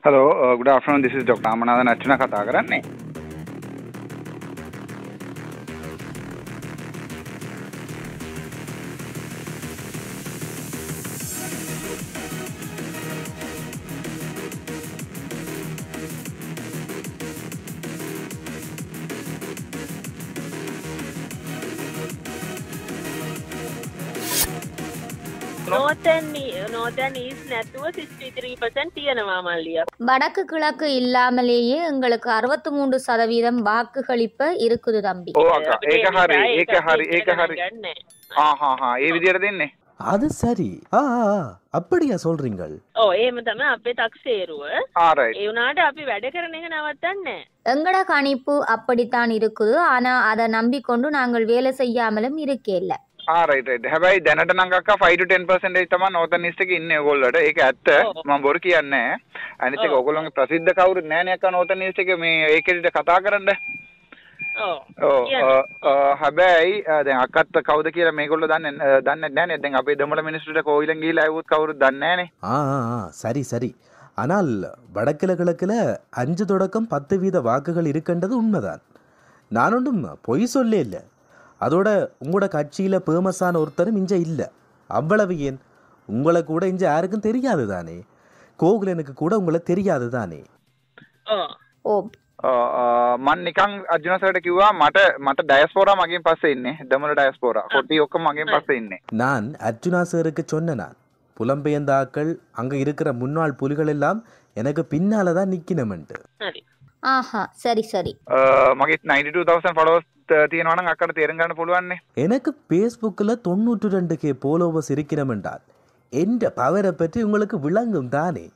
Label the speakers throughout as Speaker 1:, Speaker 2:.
Speaker 1: Hello, good afternoon. This is Dr. Amanathan Achana කතා කරන්නේ.
Speaker 2: Northern East නැතුව 63% තියෙනවා මල්ලිය.
Speaker 3: வடக்கு கிழக்கு இல்லாமலேயே எங்களுக்கு 63% வாக்குகளிப்ப இருக்குது தம்பி.
Speaker 1: ඕ අක්කා ඒක හරි. ඒ විදියට දෙන්නේ.
Speaker 4: அது சரி. அப்படியா சொல்றீங்கள்?
Speaker 2: එහෙම තමයි අපේ තක්සේරුව.
Speaker 1: right.
Speaker 2: ඒ වුණාට අපි වැඩ කරන එක නවත්තන්නේ.
Speaker 3: எங்கட கணிப்பு அப்படித்தான் இருக்குது. ஆனா அதை நம்பிக்கொண்டு நாங்கள் வேலை செய்யாமலும் இருக்கேல்ல.
Speaker 1: right. හැබැයි දැනට නම් අක්කා 5 to 10% තමයි Northern East එකේ ඉන්නේ ඕගොල්ලෝට. ඒක ඇත්ත. මම බොරු කියන්නේ නැහැ. අනිත් එක ඕගොල්ලෝගේ ප්‍රසිද්ධ කවුරුත් නැහැ නේ අක්කා Northern East එකේ මේ ඒකෙදිට කතා කරන්න. හැබැයි දැන් අක්කත් කවුද කියලා මේගොල්ලෝ දන්නේ නැහැ. දැන් අපේ දෙමළ මිනිස්සුන්ට කෝවිලෙන් ගිහිලා ආවොත් කවුරුත් දන්නේ නැහනේ.
Speaker 4: சரி சரி. ஆனால் வடகிழக்கில் 5 தொடக்கம் 10% வாக்குகள் இருக்கின்றது உண்மைதான். நான் ஒன்றும் பொய் சொல்லே இல்லை. அதோட உங்களோட கட்சியில் பேமஸான ஒருத்தரும் இங்கே இல்லை. அவ்வளவு ஏன் உங்களை கூட இங்கே யாருக்கும் தெரியாது தானே. கோகுலனுக்கு கூட உங்களை தெரியாது தானே.
Speaker 1: මන් නිකන් අර්ජුන සර්ට කිව්වා මට ඩයස්පෝරා මගෙන් පස්සේ ඉන්නේ. දෙමළ ඩයස්පෝරා. කොටි ඔක්කොම මගෙන් පස්සේ ඉන්නේ.
Speaker 4: நான் அர்ஜுனா சாருக்கு சொன்ன நான் புலம்பெயர்ந்த ஆக்கள் அங்கே இருக்கிற முன்னாள் புலிகள் எல்லாம் எனக்கு பின்னால தான் நிற்கணுமென்ட்டு.
Speaker 3: ஆஹா சரி சரி.
Speaker 1: මගේ 92000 followers තියෙනවා නම් අක්කට තේරුම් ගන්න පුළුවන් නේ.
Speaker 4: எனக்கு ஃபேஸ்புக்கில் 92K ஃபாலோவர்ஸ் இருக்கிறமென்றால் எந்த பவரை பற்றி உங்களுக்கு விளங்கும் தானே.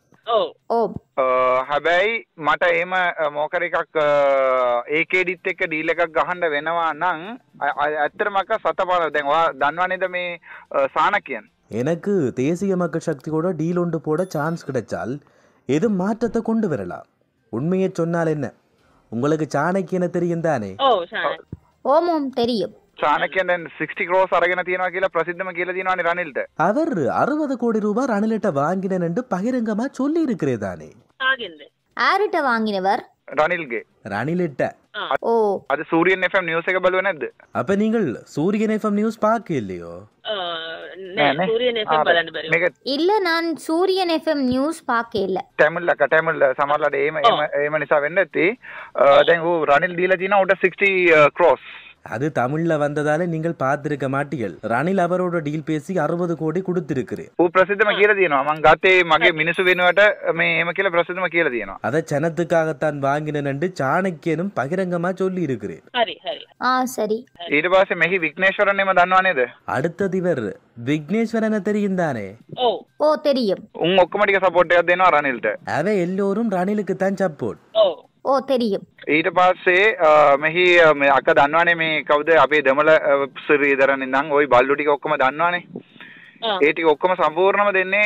Speaker 1: හැබැයි මට එහෙම මොකර එකක් ඒකේඩිත් එක්ක ඩීල් එකක් ගහන්න වෙනවා නම් ඇත්තටම අක්කා සතපාල දැන් ඔයා දන්නවනේද මේ සානකියන්.
Speaker 4: எனக்கு தேசிய மக்கள் சக்தியோட டீல் ஒன்று போட சான்ஸ் கிடைச்சால் எது மாற்றத்தை கொண்டு வரலாம். உண்மையை சொன்னால் என்ன, உங்களுக்கு சாணக்கியனை தெரியும் தானே.
Speaker 3: ஓமம் தெரியும்.
Speaker 1: சாணக்கியன் 60 crores අරගෙන තියනවා කියලා ප්‍රසිද්ධම කියලා දිනවනේ රනිල්ට.
Speaker 4: அவர் 60 கோடி ரூபாய் ரணிலிட்ட வாங்கினேன் என்று பகிரங்கமா சொல்லி இருக்கிறதானே.
Speaker 3: யார்கிட்ட வாங்கினவர்?
Speaker 1: රනිල්ගේ.
Speaker 4: ரணிலிட்ட.
Speaker 1: அது சூரியன் FM நியூஸ் එක බලුවේ නැද්ද?
Speaker 4: அப்ப நீங்கள் சூரியன் FM நியூஸ் பார்க்க இல்லையோ?
Speaker 2: සූරියන් FM බලන්න බැරිව.
Speaker 3: இல்ல நான் சூரியன் FM நியூஸ் பார்க்கல.
Speaker 1: තැමිල් සමහරලාට එහෙම නිසා වෙන්න ඇති. දැන් ඌ රනිල් දීලා තියෙනවා උඩ 60 crores.
Speaker 4: அது தமிழ்ல வந்ததால நீங்கள் பார்த்திருக்க மாட்டீர்கள். ரணில் அவரோட டீல் பேசி 60 கோடி கொடுத்திருக்கிறேன்.
Speaker 1: ඌ ප්‍රසිද්ධම කියලා තියෙනවා. මං ගත්තේ මගේ මිනිසු වෙනුවට මේ එහෙම කියලා ප්‍රසිද්ධම කියලා තියෙනවා.
Speaker 4: அதை ஜனத்துக்காகத்தான் வாங்கினேன் என்று சாணக்கியனும் பகிரங்கமா சொல்லி இருக்கிறேன்.
Speaker 3: சரி.
Speaker 1: ඊට පස්සේ මෙහි විග්නේශ්වරන් එම දන්නවා නේද?
Speaker 4: அடுத்தது இவர் விக்னேஸ்வரனை தெரியும் தானே.
Speaker 3: தெரியும்.
Speaker 1: උන් ඔක්කොම ටික සපෝට් එකක් දෙනවා රනිල්ට.
Speaker 4: அவ எல்லோரும் ரணிலுக்கு தான் சப்போர்ட்.
Speaker 3: தெரியும்.
Speaker 1: ඊට පස්සේ මෙහි අක්ක දන්නවනේ මේ කවුද අපේ දෙමළ ශ්‍රීධරන් ඉඳන් ওই බල්ලු ටික ඔක්කොම දන්නවනේ. ඒ ටික ඔක්කොම සම්පූර්ණම දෙන්නේ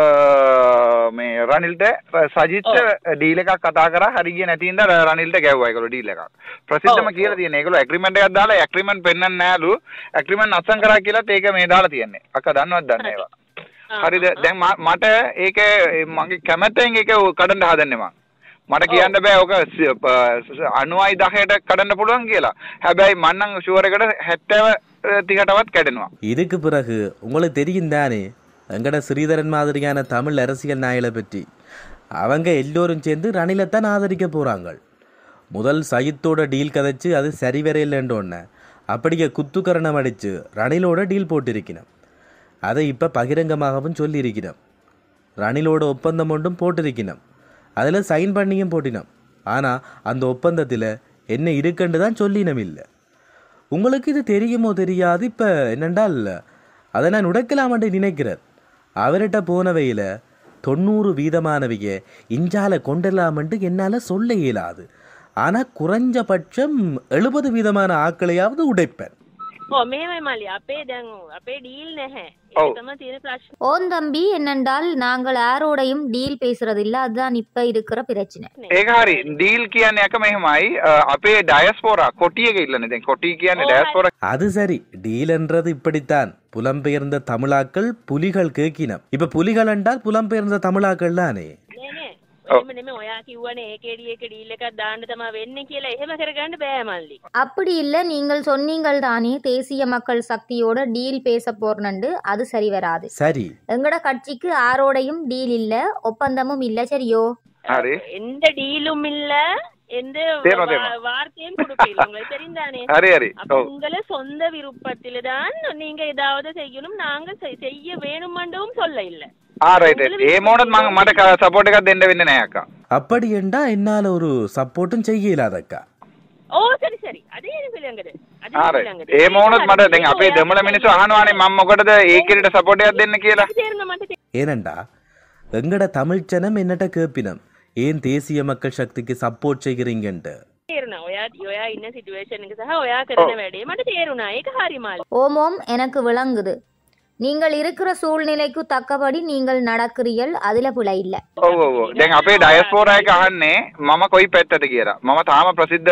Speaker 1: මේ රනිල්ට. සජිත් ඩීල් එකක් කතා කරා හරි ගියේ නැති ඉඳන් රනිල්ට ගැව්වා ඒගොල්ලෝ ඩීල් එකක්. ප්‍රසිද්ධම කියලා තියෙන ඒගොල්ලෝ ඇග්‍රීමන්ට් එකක් දාලා ඇග්‍රීමන්ට් පෙන්නන්නේ නෑලු. ඇග්‍රීමන්ට් අත්සන් කරා කියලාත් ඒක මේ දාලා තියෙන්නේ. අක්ක දන්නවද දන්නේ ඒවා. හරිද? දැන් මට ඒක මගේ කැමැත්තෙන් ඒක කඩන්න හදන්නේ මං. මට කියන්න බෑ ඔක 90,000ට කඩන්න පුළුවන් කියලා. හැබැයි මම නම් ෂුවර් එකට 70,000ටවත් කැඩෙනවා.
Speaker 4: இதுக்கு பிறகு உங்களுக்கு தெரியும் தானே எங்கட ஸ்ரீதரன் மாதிரியான தமிழ் அரசியல் நாயகளை பற்றி. அவங்க எல்லோரும் சேர்ந்து ரணிலைத்தான் ஆதரிக்க போறாங்க. முதல் சயித்தோட டீல் கதைச்சு அது சரிவரையில்லைன்றோன்ன அப்படியே குத்துக்கரணம் அடிச்சு ரணிலோட டீல் போட்டிருக்கணும். அதை இப்போ பகிரங்கமாகவும் சொல்லியிருக்கணும். ரணிலோட ஒப்பந்தம் ஒன்றும் போட்டிருக்கணும். அதில் சைன் பண்ணியும் போட்டினோம். ஆனால் அந்த ஒப்பந்தத்தில் என்ன இருக்குன்னு தான் சொல்லினோம் இல்லை. உங்களுக்கு இது தெரியுமோ தெரியாது. இப்போ என்னென்றால் அதை நான் உடைக்கலாமன்ட்டு நினைக்கிறேன். அவர்கிட்ட போனவையில் 90% இஞ்சால கொண்டலாமன்ட்டு என்னால் சொல்ல இயலாது. ஆனால் குறைஞ்சபட்சம் 70% ஆக்களையாவது உடைப்பேன்.
Speaker 2: මේමයි මල්ලි අපේ දැන් අපේ ඩීල් නැහැ.
Speaker 1: ඔව්.
Speaker 2: ඒක තමයි තියෙන ප්‍රශ්නේ.
Speaker 3: ஓம் தம்பி என்னென்றால் நாங்கள் யாரோடையும் டீல் பேசுறதில்ல. அதுதான் இப்ப இருக்கிற பிரச்சனை.
Speaker 1: ඒක හරි. ඩීල් කියන්නේ අක මෙහෙමයි. අපේ ඩයස්පෝරා කොටි එක ඉල්ලන්නේ. දැන් කොටි කියන්නේ ඩයස්පෝරා.
Speaker 4: அது சரி, டீல் என்றது இப்படித்தான். புலம்பெயர்ந்த தமிழாக்கள் புலிகள் கேட்கினம். இப்ப புலிகள் என்றால் புலம்பெயர்ந்த தமிழாக்கள் தானே.
Speaker 2: එහෙම නෙමෙයි ඔයා කිව්වනේ ඒකේඩි එක ඩීල් එකක් දාන්න තමයි වෙන්නේ කියලා එහෙම කරගන්න බෑ මල්ලි.
Speaker 3: அப்படி இல்லை, நீங்கள் சொன்னீங்கள் தானே தேசிய மக்கள் சக்தியோட டீல் பேச போறனண்டு. அது சரி வராது.
Speaker 4: சரி,
Speaker 3: எங்கட கட்சிக்கு ஆரோடையும் டீல் இல்ல, ஒப்பந்தமும் இல்ல. சரியோ?
Speaker 1: හරි
Speaker 2: எந்த டீலும் இல்ல, எந்த வார்த்தையும் கொடுக்கல. உங்களுக்கு தெரிந்தானே?
Speaker 1: හරි හරි
Speaker 2: அப்ப உங்கள சொந்த விருப்பத்தில தான் நீங்க ஏதாவது செய்யணும், நாங்க செய்ய வேணும்ன்றவும் சொல்ல இல்ல.
Speaker 1: ரைட் ඒ මොනොත් මට සපෝට් එකක් දෙන්න වෙන්නේ නැහැ අක්කා.
Speaker 4: அப்படி என்றா என்னால் ஒரு சப்போர்ட்டும் செய்ய இயலாதக்கா.
Speaker 2: ஓ சரி சரி, அதே எனக்கு இல்லங்கது.
Speaker 1: ඒ මොනොත් මට දැන් අපේ දෙමළ මිනිස්සු අහනවානේ මම මොකටද ඒකෙට සපෝට් එකක් දෙන්න කියලා.
Speaker 4: ஏனண்டா எங்கட தமிழ் ஜனம் என்னட்ட கேப்பினம், ஏன் தேசிய மக்கள் சக்திக்கு சப்போர்ட் செய்கிறீங்கன்ட்டு.
Speaker 2: ඔයා ඉන්න සිටුේෂන් එක සහ ඔයා කරන වැඩේ මට තේරුණා. ඒක හරි මාළි.
Speaker 3: ஓமோம், எனக்கு விளங்குது. நீங்கள் இருக்கிற சூழ்நிலைக்கு தக்கபடி நீங்கள் நடக்கிறீர்கள், அதுல பிழை இல்ல.
Speaker 1: ඔව් ඔව් දැන් අපේ ඩයස්පෝරා එක අහන්නේ මම කොයි පැත්තද කියලා. මම තාම ප්‍රසිද්ධ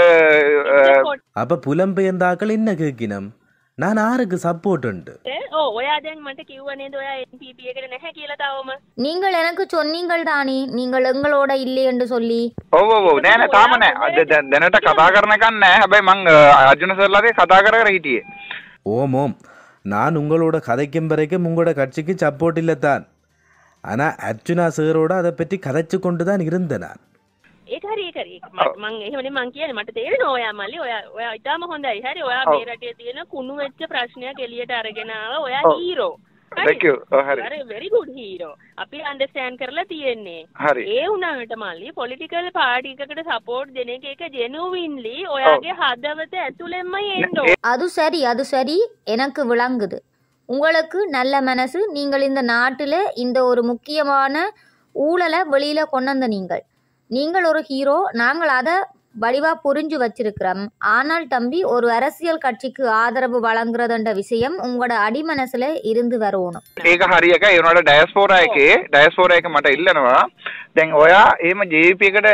Speaker 4: அப்ப புலம்பெயர்ந்தாக்கள் என்ன கேட்கினம், நான் யாருக்கு சப்போர்ட் உண்டு.
Speaker 2: ஓ ඔයා දැන් මට කිව්ව නේද ඔයා NPP එකට නැහැ කියලා තාවම.
Speaker 3: நீங்கள் எனக்கு சொன்னீங்கள் தானே நீங்கள் எங்களோட இல்லை என்று சொல்லி.
Speaker 1: ඔව් ඔව් නෑ නෑ තාම නෑ. දැනට කතා කරන එකක් නෑ. හැබැයි මං අර්ජුන සර්ලාගේ කතා කර කර හිටියේ.
Speaker 4: ஓமோம், நான் உங்களோட கதைக்கும் வரைக்கும் உங்களோட கட்சிக்கு சப்போர்ட் இல்லைத்தான். ஆனால் அர்ஜுனா சாரோட அதை பற்றி கதைச்சு கொண்டு தான் இருந்தேன் நான்.
Speaker 2: ඒක හරි ඒක හරි. මං එහෙමනේ මං කියන්නේ මට තේරෙනවා ඔයා මල්ලි ඔයා ඉතාලම හොඳයි. හරි ඔයා මේ රටේ තියෙන කුණු වෙච්ච ප්‍රශ්නයක් එළියට අරගෙන ආවා. ඔයා හීරෝ.
Speaker 1: Thank you. හරි.
Speaker 2: very good hero. අපි අන්ඩර්ස්ටෑන්ඩ් කරලා තියෙන්නේ.
Speaker 1: හරි.
Speaker 2: ඒ වුණාට මල්ලි පොලිටිකල් පාටි එකකට සපෝට් දෙන එක ජෙනුවින්ලි ඔයාගේ හදවත ඇතුළෙන්මයි එන්න.
Speaker 3: அது சரி, அது சரி, எனக்கு விளங்குது. உங்களுக்கு நல்ல மனசு. நீங்கள் இந்த நாட்டில் இந்த ஒரு முக்கியமான ஊழலை வெளியில கொண்டு வந்த நீங்கள் ஒரு ஹீரோ. நாங்கள் அதை வடிவாக புரிஞ்சு வச்சிருக்கிறோம். ஆனால் தம்பி, ஒரு அரசியல் கட்சிக்கு ஆதரவு வழங்குறதுன்ற விஷயம் உங்களோட அடிமனசுல இருந்து வரணும்.
Speaker 1: ඒක හරියක ඒ උනාට ඩයස්පෝරා එක මට ඉල්ලනවා. දැන් ඔයා එහෙම JVP එකට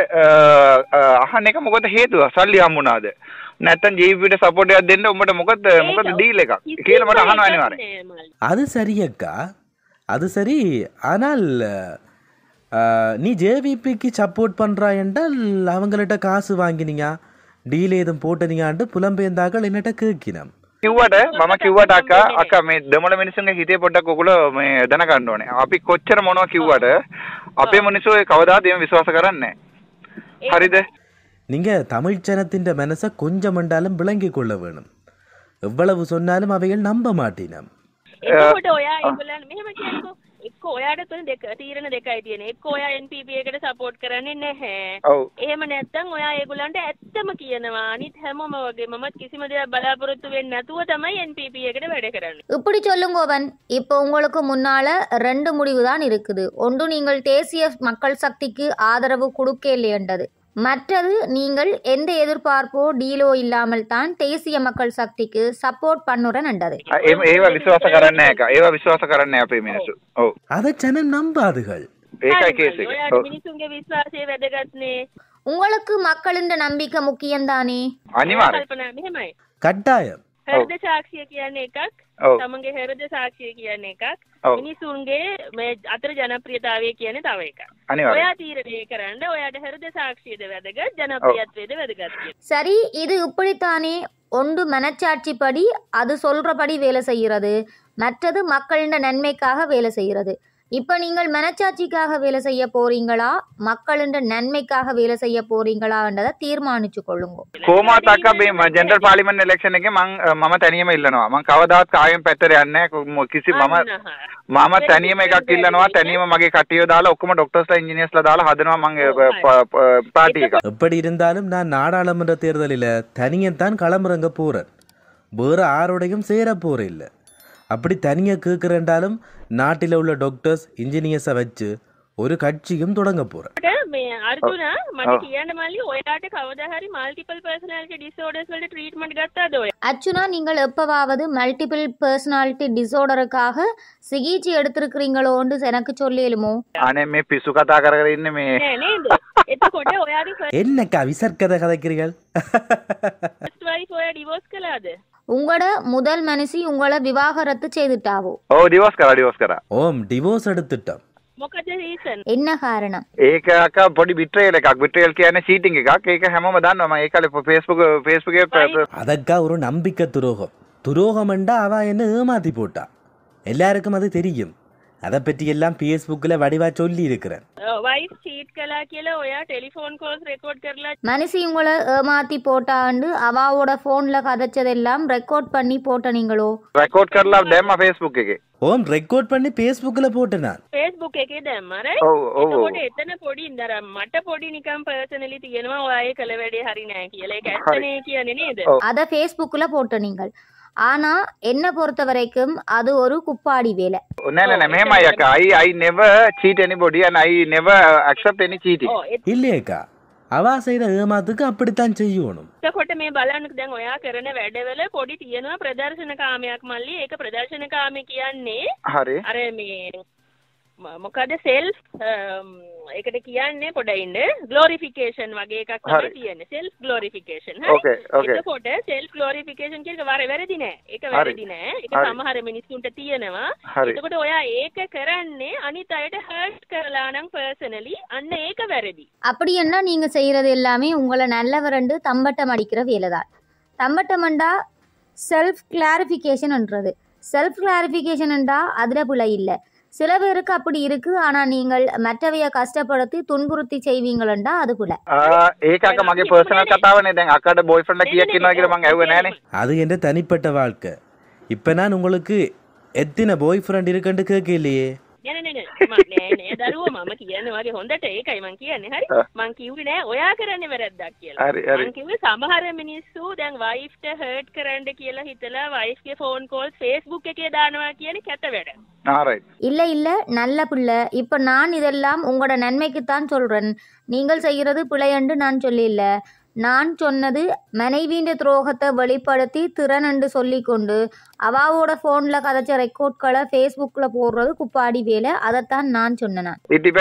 Speaker 1: අහන්න එක මොකද හේතුව? සල්ලි හම්බුණාද? නැත්නම් JVP ට සපෝට් එකක් දෙන්න උඹට මොකද ඩීල් එකක් කියලා මට අහනවා අනිවාර්යෙන්.
Speaker 4: அது சரியக்கா, அது சரி. ஆனால் நீ ஜேவிபிக்கு சப்போர்ட் பண்ணுறா என்றால் அவங்கள்ட்ட காசு வாங்கினீங்க, டீல் ஏதும் போட்டனீங்கன்ட்டு புலம்பெயர்ந்தாக்கள் என்னட்ட கேட்கினம்.
Speaker 1: කිව්වට මම කිව්වට අක්කා මේ දෙමළ මිනිස්සුන්ගේ හිතේ පොඩ්ඩක් ඔයගොල්ලෝ මේ දැනගන්න ඕනේ. අපි කොච්චර මොනවා කිව්වට අපේ මිනිස්සු කවදාද එහෙම විශ්වාස කරන්නේ නැහැ. හරිද?
Speaker 4: நீங்கள் தமிழ் ஜனத்தின் மனசை கொஞ்சம் என்றாலும் விளங்கி கொள்ள வேணும். எவ்வளவு சொன்னாலும் அவைகள் நம்ப மாட்டினம்.
Speaker 2: එතකොට ඔයා ඒගොල්ලන් මෙහෙම කියනකො එක්ක ඔයාට තුන දෙක තීරණ දෙකයි තියෙන්නේ. එක්ක ඔයා NPP එකට සපෝට් කරන්නේ නැහැ.
Speaker 1: ඔව්.
Speaker 2: එහෙම නැත්නම් ඔයා ඒගොල්ලන්ට ඇත්තම කියනවා. අනිත් හැමෝම වගේ මමත් කිසිම දෙයක් බලාපොරොත්තු වෙන්නේ නැතුව තමයි NPP එකට වැඩ කරන්නේ.
Speaker 3: இப்படி சொல்லுங்கோவன். இப்போ உங்களுக்கு முன்னால 2 முடிவு தான் இருக்குது. ஒன்று, நீங்கள் தேசிய மக்கள் சக்திக்கு ஆதரவு கொடுக்க இல்லையென்றது. மற்றது, நீங்கள் எந்த எதிர்பார்ப்போ டீலோ இல்லாமல் தான் தேசிய மக்கள் சக்திக்கு சப்போர்ட் பண்ணுறேன் என்றது.
Speaker 1: ඒව විශ්වාස කරන්නේ නැහැ අක්කා. ඒව විශ්වාස කරන්නේ නැහැ අපේ මිනිස්සු. ඔව්.
Speaker 4: அதை ஜனம் நம்பாதுகள்.
Speaker 1: ඒකයි කේස් එක.
Speaker 2: ඔයාට මිනිසුන්ගේ විශ්වාසය වැදගත්නේ.
Speaker 3: உங்களுக்கு மக்களின் நம்பிக்கை முக்கியம்தானே.
Speaker 1: අනිවාර්යෙන්.
Speaker 2: කල්පනා මෙහෙමයි.
Speaker 4: කට්ටාயம்.
Speaker 2: හෘද සාක්ෂිය කියන්නේ එකක්.
Speaker 1: ඔව්.
Speaker 2: තමන්ගේ හෘද සාක්ෂිය කියන්නේ එකක්.
Speaker 1: ඔව්.
Speaker 2: මිනිසුන්ගේ මේ අතර ජනප්‍රියතාවය කියන්නේ තව එකක්.
Speaker 1: අනිවාර්යෙන්.
Speaker 2: ඔයා තීරණය කරන්න ඔයාට හෘද සාක්ෂියද වැදගත් ජනප්‍රියත්වයේද වැදගත් කියලා.
Speaker 3: சரி, இது இப்படித்தானே. ஒன்று மனச்சாட்சிப்படி அது சொல்றபடி வேலை செய்கிறது, மற்றது மக்களின் நன்மைக்காக வேலை செய்கிறது. இப்போ நீங்கள் மனச்சாட்சிக்காக வேலை செய்ய போறீங்களா, மக்களின் நன்மைக்காக வேலை செய்ய போறீங்களான்றதை தீர்மானிச்சு கொள்ளுங்க.
Speaker 1: කොහොමද අක්කා මේ ජෙනරල් පාර්ලිමේන්තු ඉලෙක්ෂන් එකේ මම තනියම ඉල්ලනවා. මම කවදාවත් කායෙන් පැත්තට යන්නේ නැහැ. කිසි මම තනියම එකක් ඉල්ලනවා. තනියම මගේ කට්ටිය දාලා ඔක්කොම ඩොක්ටර්ස්ලා ඉන්ජිනියර්ස්ලා දාලා හදනවා මම පාර්ටි එක.
Speaker 4: எப்படி இருந்தாலும் நான் நாடாளுமன்ற தேர்தலில் தனியத்தான் களமிறங்க போகிறேன். வேறு யாரோடையும் சேர போகிறேன் இல்லை. அப்படி தனியாக கேட்குறேன்டாலும் நாட்டில் உள்ள டாக்டர்ஸ் இன்ஜினியர்ஸை வச்சு ஒரு கட்சியும் தொடங்க போகிறேன்.
Speaker 2: මේ අර්ජුනා මට කියන්න මල්ලි ඔයාට කවදා හරි මල්ටිපල් පර්සනාලිටි ඩිසෝඩර්ස් වලට ට්‍රීට්මන්ට් ගත්තාද ඔයා?
Speaker 3: அர்ச்சுனா, நீங்கள் எப்பவாவது மல்டிபிள் பர்சனாலிட்டி டிசார்டருக்காக சிகிச்சை எடுத்திருக்கிறீங்களோன்னு எனக்கு சொல்லிடுமோ?
Speaker 1: අනේ මේ පිස්සු කතා කර කර ඉන්නේ මේ.
Speaker 2: නෑ නේද? එතකොට ඔයාගේ
Speaker 4: என்னக்கா விசர்க்கதை கதைக்கிறீர்கள்?
Speaker 2: ෆස්ට් වයිෆ් ඔයා ඩිවෝர்ස් කළාද?
Speaker 3: உங்களோட முதல் மனுஷி உங்களை விவாகரத்து செய்துட்டாவோ?
Speaker 1: ඔව් ඩිවෝස් කරා.
Speaker 4: ஓம் டிவோர்ஸ் எடுத்துட்டோம்.
Speaker 2: මොකද රීසන්?
Speaker 3: என்ன காரணம்?
Speaker 1: ඒක අක්කා පොඩි බිට්‍රේල් එකක්. බිට්‍රේල් කියන්නේ චීටින් එකක්. ඒක හැමෝම දන්නවා. මම ඒකලේ Facebook
Speaker 4: அதற்கா ஒரு நம்பிக்கை துரோகம். துரோகம்ண்டா அவ என்ன ஏமாத்தி போட்டா. எல்லாருக்கும் அது தெரியும். அதை பற்றி எல்லாம் ஃபேஸ்புக்கில் வடிவா சொல்லி இருக்கிறேன்.
Speaker 2: වයිෆ් චීට් කළා කියලා ඔයා ටෙලිෆෝන් කෝල්ස් රෙකෝඩ් කරලා
Speaker 3: மனுஷி உங்களை ஏமாத்தி போட்டாண்டு அவாவோட ஃபோனில் கதைச்சதெல்லாம் ரெக்கார்ட் பண்ணி போட்ட நீங்களோ?
Speaker 1: රෙකෝඩ් කරලා දැම්මා Facebook එකේ.
Speaker 4: ஓம் ரெக்கார்ட் பண்ணி ஃபேஸ்புக்கில் போட்டேன் நான்.
Speaker 2: Facebook එකේ දැම්මා right?
Speaker 1: ඔව් ඔව්.
Speaker 2: එතකොට එතන පොඩි ඉඳලා මට පොඩි නිකන් පර්සනලි තියෙනවා ඔයා කළ වැඩේ හරි නෑ කියලා. ඒක ඇත්තනේ කියන්නේ නේද?
Speaker 3: அதை ஃபேஸ்புக்கில் போட்ட நீங்கள். ஆனா என்ன பொறுத்த வரைக்கும் அது ஒரு குப்பாடி வேலை.
Speaker 1: නෑ මෙහෙමයි අක්කා. I never cheat anybody and I never accept any cheating.
Speaker 4: இல்லையேக்கா, அவா செய்கிற ஏமாத்துக்கு அப்படித்தான் செய்யணும்.
Speaker 2: එතකොට මේ බලන්න දැන් ඔයා කරන වැඩවල පොඩි තියෙනවා ප්‍රදර්ශන කාමයක් මල්ලි. ඒක ප්‍රදර්ශන කාමය කියන්නේ
Speaker 1: හරි.
Speaker 2: අර මේ මොකද සෙල්ෆ් ඒකට කියන්නේ පොඩින්ද ග්ලෝරිෆිකේෂන් වගේ එකක් තමයි තියෙන්නේ. Self glorification.
Speaker 1: Okay, okay.
Speaker 2: එතකොට සෙල්ෆ් ග්ලෝරිෆිකේෂන් කියන එක වැරදි නෑ. ඒක වැරදි නෑ. ඒක සමහර මිනිස්සුන්ට තියෙනවා. එතකොට ඔයා ඒක කරන්නේ අනිත් අයට හර්ට් කරලා නම් පර්සනලි අන්න ඒක වැරදි.
Speaker 3: அப்படி என்ன நீங்க செய்யறது எல்லாமே உங்களை நல்லவரண்டு தம்பட்டம் அடிக்கிற வேலை தான். தம்பட்டம்ண்டா செல்ஃப் கிளாரிஃபிகேஷன்ன்றது. செல்ஃப் கிளாரிஃபிகேஷன்ண்டா அதில் பிழை இல்லை. சில பேருக்கு அப்படி இருக்கு. ஆனா நீங்கள் மற்றவைய கஷ்டப்படுத்தி துன்புறுத்தி செய்வீங்களா அது போல.
Speaker 1: ඒක අක්කා මගේ පර්සනල් කතාවනේ. දැන් අක්කාට බොයිෆ්‍රෙන්ඩ් එක කීයක් ඉන්නවා කියලා මං ඇහුවේ නෑනේ.
Speaker 4: அது என்ற தனிப்பட்ட வாழ்க்கை. இப்போ நான் உங்களுக்கு எத்தனை பாய் ஃப்ரெண்ட் இருக்குன்னு கேட்கலையே.
Speaker 2: නෑ දරුවෝ මම කියන්නේ වගේ හොඳට ඒකයි මං කියන්නේ. හරි මං කිව්වේ නෑ ඔයා කරන්නේ වැරද්දක් කියලා. මං කිව්වේ සමහර මිනිස්සු දැන් වයිෆ්ට හර්ට් කරන්න කියලා හිතලා වයිෆ්ගේ ෆෝන් කෝල්ස් Facebook එකේ දානවා කියන්නේ කැත වැඩ.
Speaker 3: இல்ல இல்ல நல்ல பிள்ளை. இப்ப நான் இதெல்லாம் உங்களோட நன்மைக்குத்தான் சொல்றேன். நீங்கள் செய்யறது பிழையண்டு நான் சொல்லில்ல. நான் சொன்னது மனைவியின் துரோகத்தை வெளிப்படுத்தி திறன் என்று சொல்லிக்கொண்டு அவாவோட ஃபோனில் கதைச்ச ரெக்கார்ட்களை ஃபேஸ்புக்கில் போடுறது குப்பாடி வேலை. அதைத்தான் நான் சொன்னேன்.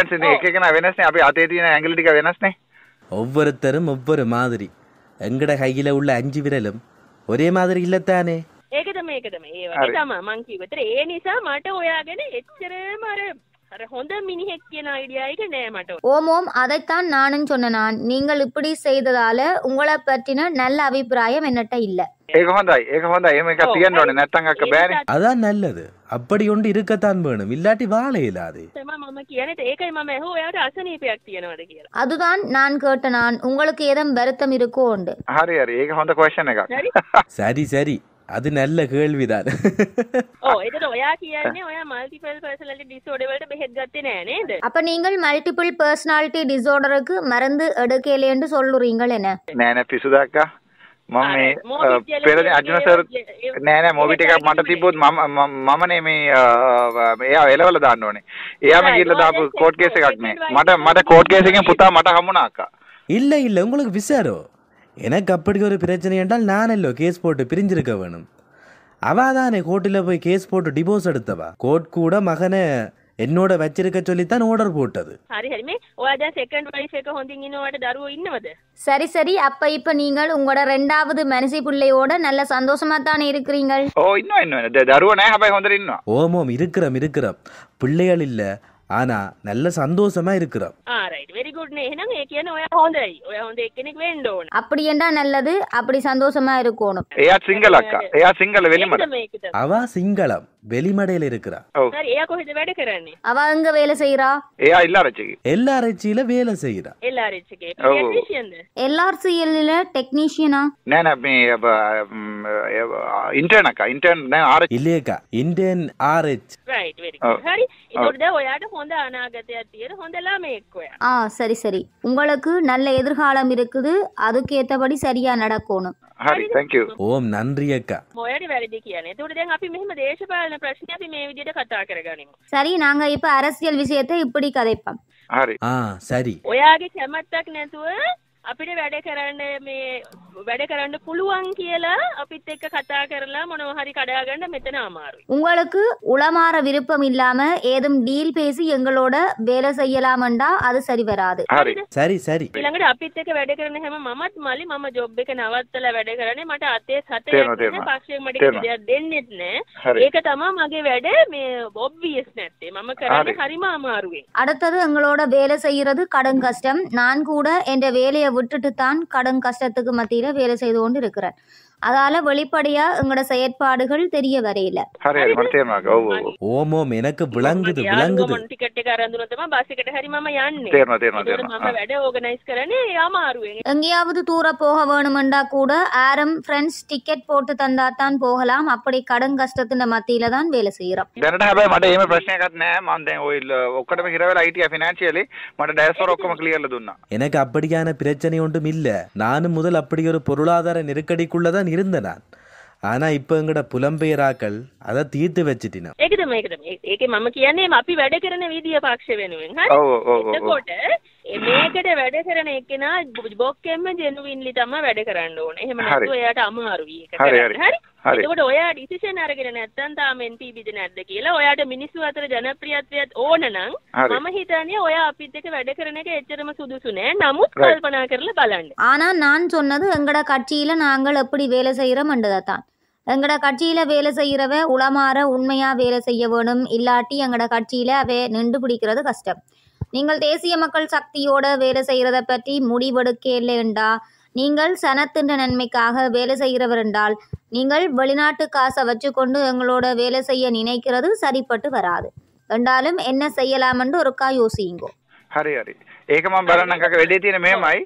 Speaker 4: ஒவ்வொருத்தரும் ஒவ்வொரு மாதிரி. எங்கட கையில் உள்ள 5 விரலும் ஒரே மாதிரி இல்லத்தானே.
Speaker 2: ඒකදම ඒ වගේ තමයි මං කිව්වේ. ඒ නිසා මට ඔයාගෙන එච්චරම අර හොඳ මිනිහෙක් කියන ஐடியா එක නෑ මට.
Speaker 3: ஓம் அதைத்தான் நானும் சொன்னேன். நீங்கள் இப்படி செய்ததால உங்களை பற்றின நல்ல அபிப்பிராயம் என்னட்ட இல்ல.
Speaker 1: ඒක හොඳයි. එහෙම එකක් තියන්න ඕනේ. නැත්තම් අක්ක බෑනේ.
Speaker 4: அதான் நல்லது. அப்படி ஒன்று இருக்கத்தான் வேணும். இல்லாட்டி வாழ இயலாது.
Speaker 2: මම කියන්නේ ඒකයි මම ඇහුවා ඔයාට අසනීපයක් තියෙනවද කියලා.
Speaker 3: அதுதான் நான் கேட்டேன். உங்களுக்கு ஏதும் வருத்தம் இருக்கோ உண்டு.
Speaker 1: හරි ඒක හොඳ ක්වෙස්චන් එකක්.
Speaker 4: சரி அது நல்ல கேள்விதான்.
Speaker 2: ඒකට ඔයා කියන්නේ ඔයා මල්ටිපල් පර්සනැලිටි ඩිසෝඩර් වලට බෙහෙත් ගත්තේ නෑ නේද?
Speaker 3: அப்ப நீங்கள் மல்டிபிள் பர்சனாலிட்டி டிசார்டருக்கு மருந்து எடுக்கலைன்னு சொல்லுறீங்கள் என்ன?
Speaker 1: නෑ පිසුදා අක්කා. මම මේ පෙරදී අර්ජුන සර් නෑ මොබිට් එකක් මට තිබ්බොත් මමනේ මේ එයා එලවල දාන්න ඕනේ. එයාම ගිහලා දාපු කෝඩ් කේස් එකක් නේ. මට කෝඩ් කේස් එකෙන් පුතා මට හම්බුණා අක්කා.
Speaker 4: இல்ல உங்களுக்கு விசாரோ. எனக்கு அப்படி ஒரு பிரச்சனை என்றால் நானல்லோ கேஸ் போட்டு பிரிஞ்சிருக்க வேணும். அவாதானே கோர்ட்டில் போய் கேஸ் போட்டு டிவோர்ஸ் எடுத்தவா. கோர்ட் கூட மகனை என்னோட வச்சிருக்க சொல்லித்தான் ஆர்டர் போட்டது.
Speaker 2: හරි මේ ඔයා දැන් සෙකන්ඩ් වයිෆ් එක හොඳින් ඉන්නවට දරුවෝ ඉන්නවද?
Speaker 3: சரி அப்ப இப்ப நீங்கள் உங்களோட 2வது மனசி பிள்ளையோட நல்ல சந்தோஷமா தானே இருக்கிறீங்க?
Speaker 1: ඉන්නවා. දරුවෝ නෑ හැබැයි හොඳට ඉන්නවා.
Speaker 4: ஓமோம் இருக்கிறோம். பிள்ளைகள் இல்ல ஆனா நல்ல சந்தோஷமா இருக்கிறோம்.
Speaker 2: ரைட் வெரி குட் නේ. එහෙනම් ඒ කියන්නේ ඔයා හොඳයි. ඔයා හොඳ එක්කෙනෙක් වෙන්න ඕන.
Speaker 3: அப்படி என்றா நல்லது. அப்படி சந்தோஷமா இருக்கணும்.
Speaker 1: එයා සිංගල් අක්කා. එයා සිංගල් වෙලිමඩ.
Speaker 4: அவா சிங்களம் வெளிமடையில இருக்கிறா.
Speaker 2: சரி එයා කොහෙද වැඩ කරන්නේ?
Speaker 3: அவ எங்க வேலை செய்யறா?
Speaker 1: එයා ඉල්ලාරච්චිගේ.
Speaker 4: எல்லாரச்சியில வேலை செய்யறா.
Speaker 2: එල්ආරච්චිගේ ටෙක්නීෂියන්ද?
Speaker 3: எல்ஆர்சிஎல்ல டெக்னீஷியனா?
Speaker 1: නෑ මේ ඉන්ටර්න් අක්කා. ඉන්ටර්න් දැන් ආරච්චි.
Speaker 4: இல்லையேக்கா Indian RH.
Speaker 2: Right very good. හරි ඒකට දැන් ඔයාට හොඳ අනාගතයක් තියෙන හොඳ ළමයෙක් ඔයා.
Speaker 3: சரி உங்களுக்கு நல்ல எதிர்காலம் இருக்குது. அதுக்கு ஏத்தபடி சரியா நடக்கணும்.
Speaker 1: හරි thank you.
Speaker 4: ஓம் நன்றி அக்கா.
Speaker 2: මොයාට වැරදි කියන්නේ. ඒකට දැන් අපි මෙහෙම දේශපාලන ප්‍රශ්න අපි මේ විදිහට කතා කරගනිමු.
Speaker 3: சரி நாங்க இப்ப அரசியல் விஷயத்தை இப்படி கதைப்போம்.
Speaker 1: හරි.
Speaker 4: சரி.
Speaker 2: ඔයාගේ කැමැත්තක් නැතුව අපිට වැඩ කරන්න මේ වැඩ කරන්න පුළුවන් කියලා අපිත් එක්ක කතා කරලා මොනවා හරි කඩා ගන්න මෙතන අමාරුයි.
Speaker 3: உங்களுக்கு உளமாற விருப்பம் இல்லாம ஏதும் டீல் பேசி எங்களோட வேலை செய்யலாமண்டா அது சரி வராது.
Speaker 4: சரி சரி.
Speaker 2: ඊළඟට අපිත් එක්ක වැඩ කරන හැම මමත් මල්ලි මම ජොබ් එක නවත්තලා වැඩ කරන්නේ මට අතේ සතේ පක්ෂයෙන් මට දෙයක් දෙන්නෙත් නෑ. ඒක තමයි මගේ වැඩ මේ ඔබ්වියස් නැත්තේ. මම කරන්නේ හරිම අමාරුවෙන්.
Speaker 3: அடுத்தது எங்களோட வேலை செய்யறது கடன் கஷ்டம். நான் கூட என்ற வேலையை விட்டுட்டு தான் கடன் கஷ்டத்துக்கு மத்தியில வேலை செய்து கொண்டு இருக்கிறேன். அதால வெளிப்படையா எங்களோட செயற்பாடுகள் தெரிய வரையில.
Speaker 4: ஓமோம் எனக்கு விளங்குது விளங்குது.
Speaker 2: ටිකට් එක අරන් දුන්නොත් තමයි බස් එකට හරි මම යන්නේ. මම වැඩ ඕගනයිස් කරන්නේ අමාරුවෙන්.
Speaker 3: எங்கேயாவது தூர போக வேணுமெண்டா கூட ஆரம் ஃப்ரெண்ட்ஸ் டிக்கெட் போட்டு தந்தா தான் போகலாம். அப்படி கடன் கஷ்டத்தின் மத்தியில தான் வேலை செய்யறோம்.
Speaker 1: දැනට හැබැයි මට එහෙම ප්‍රශ්නයක්වත් නැහැ. මම දැන් ඔය ඔක්කොටම හිර වෙලා හිටියා ෆිනෑන්ෂියලි. මට ඩෑස්වර ඔක්කොම ක්ලියර්ලා දුන්නා.
Speaker 4: எனக்கு அப்படியான பிரச்சனை ஒன்றும் இல்ல. நானும் முதல் அப்படி ஒரு பொருளாதார நெருக்கடிக்குள்ளதான் இருந்த நான். ஆனா இப்ப எங்கட புலம்பெயராக்கள் அதை தீர்த்து வச்சிட்டினா.
Speaker 2: ඒකේ මම කියන්නේ අපි වැඩ කරන විදිය පක්ෂ වෙනුවෙන්. හරි. එතකොට මේකට වැඩ කරන එකනා බොක්කෙම්ම ජෙනුවින්ලි තමයි වැඩ කරන්න ඕනේ. එහෙම නැත්නම් එයාට අමාරුයි ඒක කරන්න. හරි. එතකොට ඔයා ඩිසිෂන් අරගෙන නැත්නම් තාම NPBද නැද්ද කියලා ඔයාට මිනිස්සු අතර ජනප්‍රියත්වයක් ඕන නම් මම හිතන්නේ ඔයා අපිත් එක්ක වැඩ කරන එක එච්චරම සුදුසු නෑ. නමුත් කල්පනා කරලා බලන්න.
Speaker 3: ஆனா நான் சொன்னது எங்கட கட்சியில நாங்கள் எப்படி வேலை செய்யறோம்ன்றதான். எங்கட கட்சியில வேலை செய்யறவ உளமாற உண்மையா வேலை செய்ய வேணும். இல்லாட்டி எங்கட கட்சியில அவ நின்று பிடிக்கிறது கஷ்டம். நீங்கள் தேசிய மக்கள் சக்தியோட வேலை செய்யறத பற்றி முடிவெடுக்க இல்லைண்டா, நீங்கள் சனத்தின் நன்மைக்காக வேலை செய்கிறவர் என்றால் நீங்கள் வெளிநாட்டு காசை வச்சுக்கொண்டு எங்களோட வேலை செய்ய நினைக்கிறது சரிப்பட்டு வராது. என்றாலும் என்ன செய்யலாம் என்று ஒருக்கா யோசியுங்கோ.
Speaker 1: හරි හරි. ඒක මම බලන්න කක වෙඩේ තියෙන මෙහෙමයි.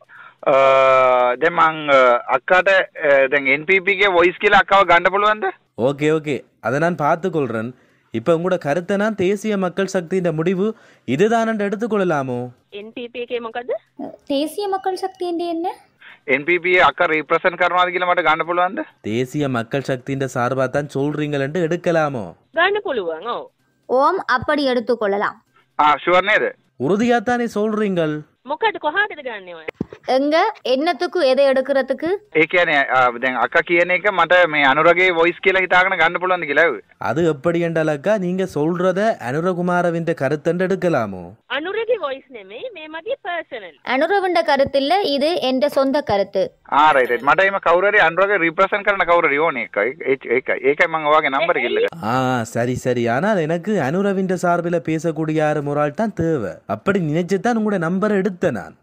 Speaker 1: දැන් මං අක්කාට දැන් NPP ගේ වොයිස් කියලා අක්කව ගන්න පුළුවන්ද?
Speaker 4: ஓகே ஓகே, அதை நான் பார்த்துக்கொள்றேன். இப்போ உங்களோட கருத்தை நான் தேசிய மக்கள் சக்தியின் முடிவு இதுதான் எடுத்துக்கொள்ளலாமோ?
Speaker 2: NPP එකේ මොකද?
Speaker 3: தேசிய மக்கள் சக்தி என்ன?
Speaker 1: NPP අක්කා රිප්‍රසන්ට් කරනවාද කියලා මට ගන්න පුළුවන්ද?
Speaker 4: தேசிய மக்கள் சக்தியின் சார்பா தான் சொல்றீங்களேன்னு எடுக்கலாமோ?
Speaker 2: ගන්න පුළුවන්. ඔව්.
Speaker 3: ஓம் அப்படி எடுத்துக்கொள்ளலாம்.
Speaker 1: ෂුවර් නේද?
Speaker 4: உறுதியாத்தானே சொல்றீங்கள்?
Speaker 2: මොකද කොහාටද ගන්නෙ ඔය?
Speaker 3: எங்க என்னத்துக்கு எதை எடுக்கிறதுக்கு?
Speaker 1: ඒ කියන්නේ දැන් අක්කා කියන එක මට මේ අනුරගේ වොයිස් කියලා හිතාගෙන ගන්න පුළුවන්ද කියලා.
Speaker 4: அது எப்படி என்றாலக்கா நீங்க சொல்றத அனுரகுமாரவின் கருத்தண்டு எடுக்கலாமோ?
Speaker 2: අනුරගේ වොයිස් නෙමෙයි, මේ මගේ පර්සනල්.
Speaker 3: அனுரவின் கருத்து இல்ல, இது என்ற சொந்த கருத்து.
Speaker 1: Right right. මට එහෙම කවුරු හරි අනුරගේ රිප්‍රසන්ට් කරන කවුරු හරි ඕනේ ඒකයි මම ඔයාගේ නම්බර් එක ඉල්ලගත්තා.
Speaker 4: சரி சரி. ஆனால் எனக்கு அனுரவின் சார்பில் பேசக்கூடிய யாரு ஒரு ஆள் தான் தேவை. அப்படி நினைச்சுதான் உங்களோட நம்பரை எடுத்தேன் நான்.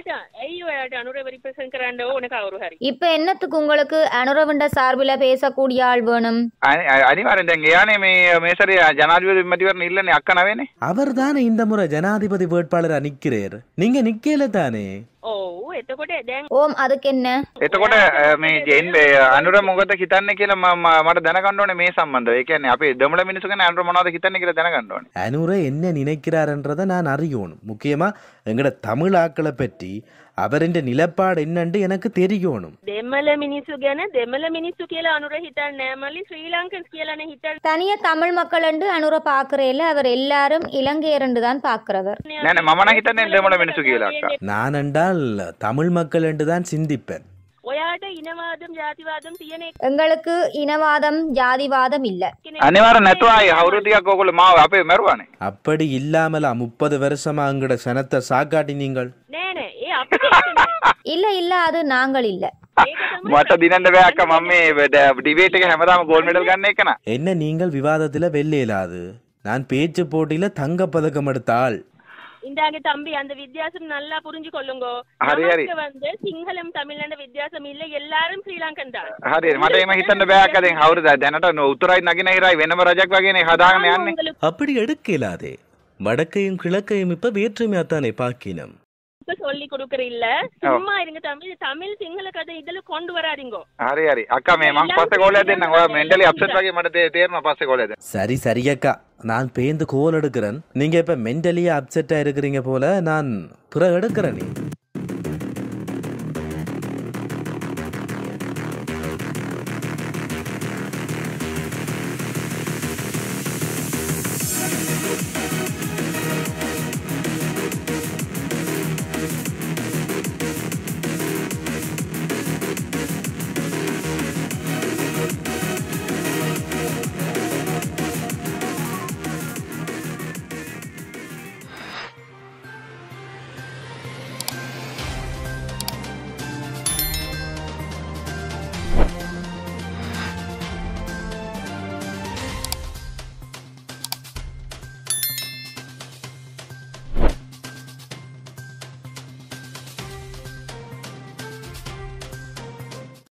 Speaker 3: இப்ப என்னத்துக்கு உங்களுக்கு அனுரவின் சார்பில் பேசக்கூடிய ஆள் வேணும்?
Speaker 1: අනිවාර්යෙන් දැන් එයානේ මේ සැරේ ජනාධිපති මැතිවරණ ඉල්ලන්නේ අක්කා නවෙනේ.
Speaker 4: அவர் தானே இந்த முறை ஜனாதிபதி வேட்பாளரா நிக்கிறார். நீங்க நிக்கல தானே?
Speaker 2: ඔව්. එතකොට දැන්
Speaker 3: ஓம் அதுக்கு என்ன?
Speaker 1: එතකොට මේ අනුර මොකද හිතන්නේ කියලා මට දැනගන්න ඕනේ මේ සම්බන්ධව. ඒ කියන්නේ අපේ දෙමළ මිනිස්සු ගැන අනුර මොනවද හිතන්නේ කියලා දැනගන්න ඕනේ.
Speaker 4: அனுர என்ன நினைக்கிறார்ன்றதை நான் அறியணும். முக்கியமா எங்கட தமிழ் ஆக்களை பற்றி அவரின் நிலப்பாடு என்னன்னு எனக்கு தெரியணும்.
Speaker 2: දෙමළ මිනිස්සු ගැන දෙමළ මිනිස්සු කියලා අනුර හිතන්නේ නැහැ මල්ලි. ශ්‍රී ලංකන්ස් කියලානේ හිතන්නේ.
Speaker 3: தனியா தமிழ் மக்கள் என்று அனுர பாக்குறேல, அவர் எல்லாரும் இலங்கையர் என்று தான் பாக்குறவர்.
Speaker 1: නෑ නෑ මම නම් හිතන්නේ දෙමළ මිනිස්සු කියලා අක්කා.
Speaker 4: நான் என்றால் தமிழ் மக்கள் என்று தான் சிந்திப்பேன்.
Speaker 2: ඔයාට ඉනවාදම් ජාතිවාදම් තියෙන එක.
Speaker 3: எங்களுக்கு இனவாதம் ஜாதிவாதம் இல்ல.
Speaker 1: අනිවාර්යෙන් නැතුව ආයේ අවුරුද්දක් ඔයගොල්ලෝ මාව අපේ මරුවානේ.
Speaker 4: அப்படி இல்லாமல 30 வருஷமா எங்கட சனத்தை சாக்காட்டி நீங்கள்.
Speaker 2: නෑ නෑ ඒ අපිට
Speaker 3: இல்ல இல்ல, அது நாங்கள் இல்ல.
Speaker 1: මට දිනන්න බෑ අක්කා. මම මේ ඩිබේට් එක හැමදාම ගෝල්ඩ් මෙඩල් ගන්න එක නා.
Speaker 4: என்ன நீங்கள் விவாதத்துல வெல்ல இயலாது. நான் பேச்சு போட்டியில தங்க பதக்கம் எடுத்த ஆள்.
Speaker 2: இந்தாங்க தம்பி, அந்த வித்தியாசம் நல்லா புரிஞ்சுக்கொள்ளுங்க. நமக்கு வந்து சிங்களம் தமிழ்ல வித்தியாசம் இல்ல, எல்லாரும் ஸ்ரீலங்கன் தான்.
Speaker 1: හරි මට එහෙම හිතන්න බෑ අක්කා. දැන් අවුරුද්ද දැනට උතුරයි නගිනහිරයි වෙනම රජක් වගේනේ හදාගෙන යන්නේ.
Speaker 4: அப்படி எடுக்க இயலாதே. வடக்கையும் கிழக்கையும் இப்ப வேற்றுமையாத்தானே பாக்கினம்.
Speaker 2: சொல்லி கொடுக்கற இல்ல, சும்மா இருங்க தம்பி. தமிழ் சிங்கள கதை இதுல கொண்டு வராதீங்க.
Speaker 1: හරි හරි අක්කා මේ මං පස්සේ කෝලයක් දෙන්නම්. ඔයා මෙන්ටලි අප්සෙට් වගේ මට තේරෙනවා පස්සේ කෝලයක් දෙන්න.
Speaker 4: சரி சரி அக்கா, நான் பேந்து கோல் எடுக்கிறேன். நீங்க இப்ப மென்டலியா அப்செட்டா இருக்கிறீங்க போல, நான் பிற எடுக்கிறேன்.